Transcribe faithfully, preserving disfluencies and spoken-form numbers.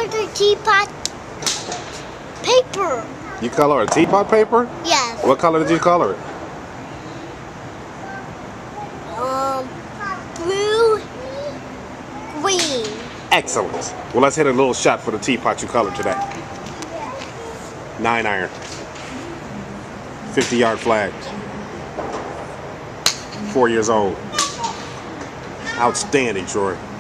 color the teapot paper. You color a teapot paper? Yes. What color did you color it? Um, blue, green. Excellent. Well, let's hit a little shot for the teapot you colored today. Nine iron. fifty yard flag. Four years old. Outstanding, Troy.